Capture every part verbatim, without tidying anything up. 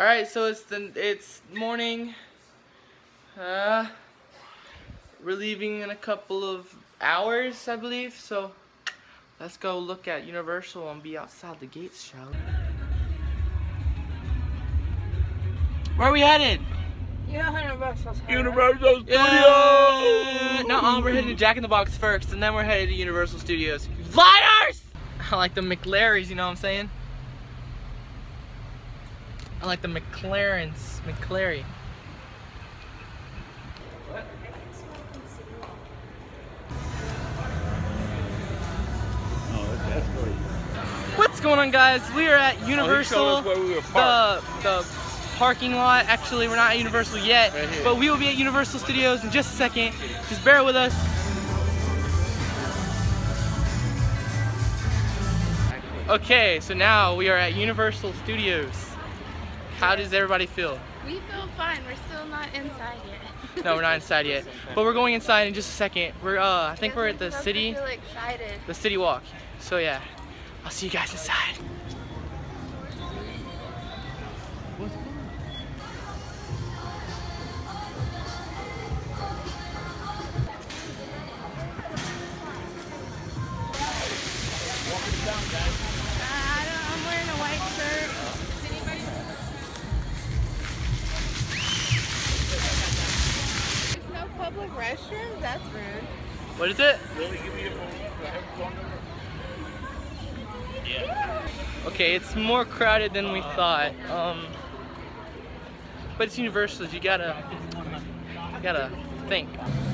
Alright, so it's the it's morning. Uh, we're leaving in a couple of hours, I believe. So let's go look at Universal and be outside the gates, shall we? Where are we headed? Universal Studios. Universal Studios! Yeah. No, we're headed to Jack in the Box first, and then we're headed to Universal Studios. Lighters! I like the McLarys, you know what I'm saying? I like the McLarens. McLary. What? Oh, that's great. What's going on, guys? We are at Universal. Oh, where we were the the parking lot. Actually, we're not at Universal yet, right here. But we will be at Universal Studios in just a second. Just bear with us. Okay, so now we are at Universal Studios. How does everybody feel? We feel fine. We're still not inside yet. No, we're not inside yet, but we're going inside in just a second. We're uh, I think we're at the city, Feel excited. the city walk. So yeah, I'll see you guys inside. I don't, I'm wearing a white shirt. There's no public restrooms? That's rude. What is it? Really? Give me your phone. I have a phone number. Yeah. Okay, it's more crowded than we thought. Um, but it's Universal. You gotta, you gotta think.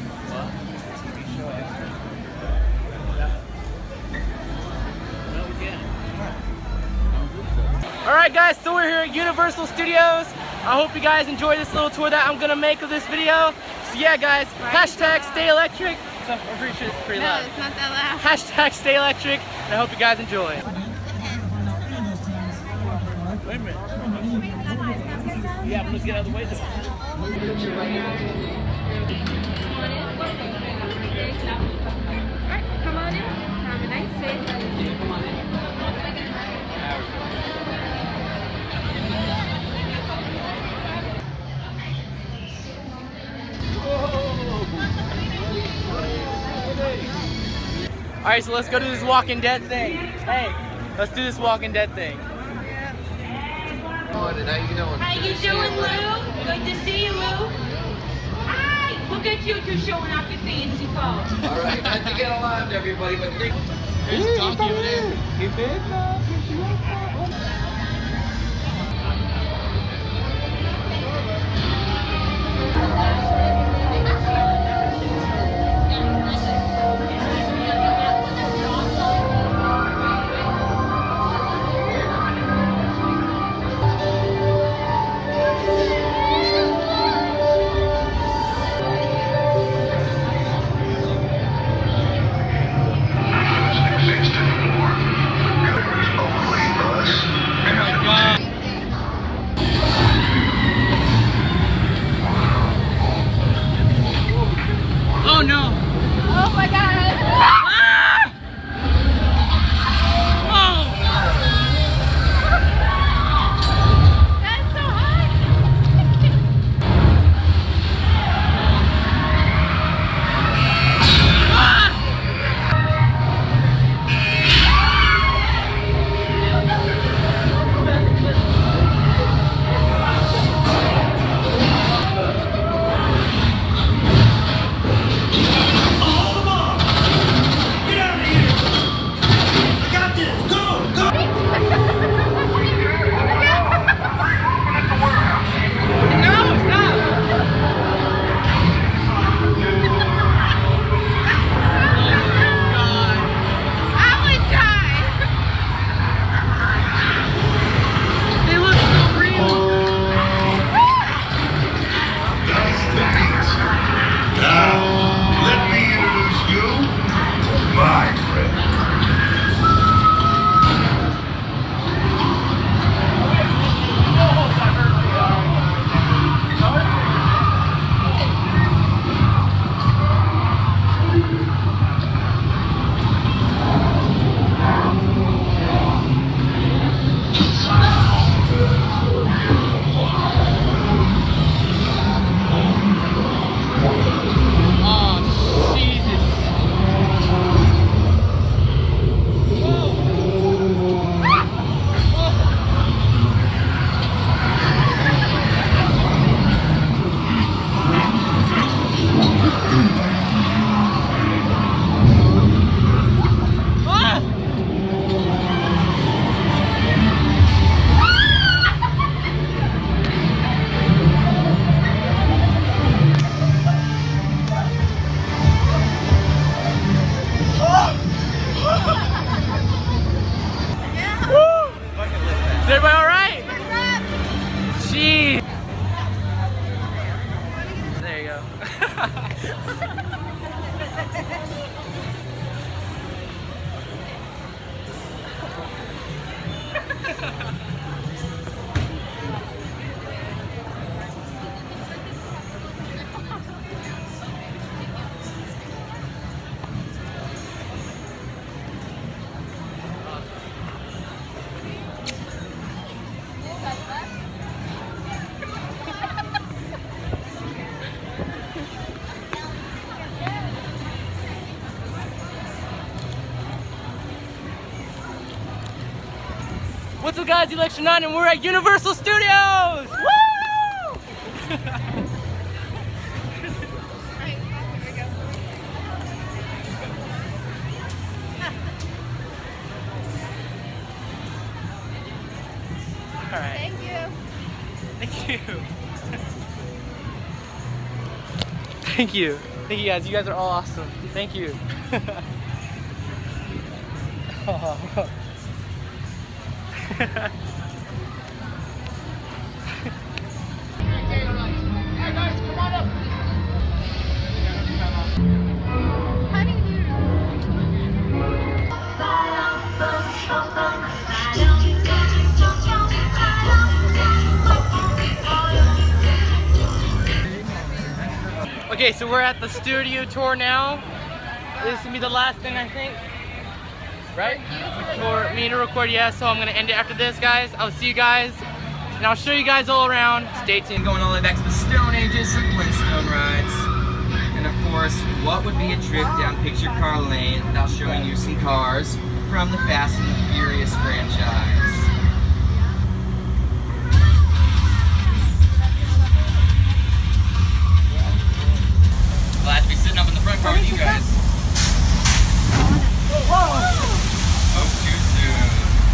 Alright guys, so we're here at Universal Studios. I hope you guys enjoy this little tour that I'm gonna make of this video. So yeah guys, hashtag stay electric. So I'm pretty sure it's pretty No, loud. it's not that loud. Hashtag stay electric, and I hope you guys enjoy. Wait a minute. Yeah, I'm gonna get out of the way though. Alright, come on in. Have a nice day. Come on in. Alright, so let's go do this Walking Dead thing. Hey, let's do this Walking Dead thing. How you doing? How you doing, Lou? Good to see you, Lou. Hi! Look at you two showing off your fancy phone. All right, not to get alarmed, everybody, but think. There's Donkey over there. He big now. six six ten four. What's up, guys? Election nine, and we're at Universal Studios! Woo! All right. Thank you. Thank you. Thank you. Thank you, guys. You guys are all awesome. Thank you. Oh. Okay, so we're at the studio tour now. This is gonna be the last thing, I think. Right? For me to record, yeah, so I'm gonna end it after this, guys. I'll see you guys, and I'll show you guys all around. Stay tuned. Going all the way back to the Stone Ages, some Flintstone rides. And of course, what would be a trip down Picture Car Lane without showing you some cars from the Fast and the Furious franchise. Glad to be sitting up in the front car with you guys. Hope too soon.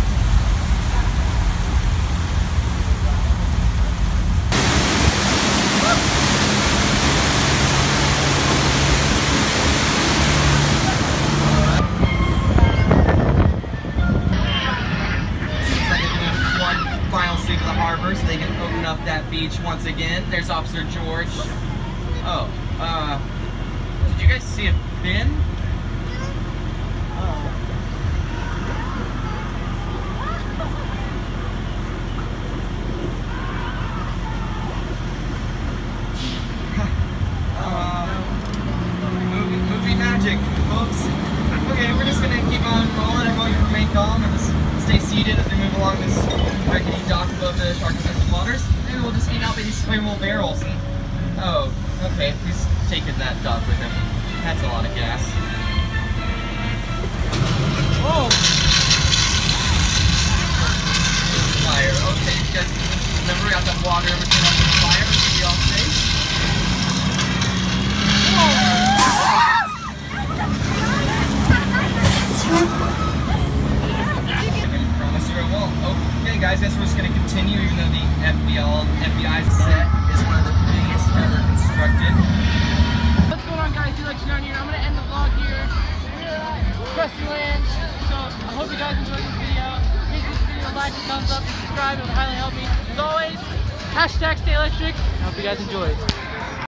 Seems like they're doing one final sweep of the harbor so they can open up that beach once again. There's Officer George. Oh, uh, did you guys see a fin? Okay, we're just gonna keep on rolling. Everyone can remain calm and just stay seated as we move along this rickety dock above the shark-infested waters. Maybe we'll just eat out these flammable barrels. And, oh, okay, he's taking that dock with him. That's a lot of gas. Whoa! Fire. Okay, you guys remember we got that water over turn off the fire to be all safe? Whoa! Okay guys, guess we're just going to continue even though the F B I set is one of the biggest ever constructed. What's going on, guys? Election nine here. I'm going to end the vlog here. Crusty Land. So I hope you guys enjoyed this video. Please give this video a like, a thumbs up, and subscribe. It would highly help me. As always, hashtag stay electric. I hope you guys enjoyed.